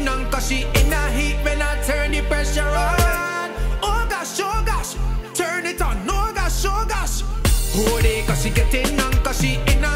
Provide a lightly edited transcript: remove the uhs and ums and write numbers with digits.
getting on, cause she in a heat when I turn the pressure on. Oh gosh, turn it on, oh gosh. Oh, they, cause she getting on, cause she in a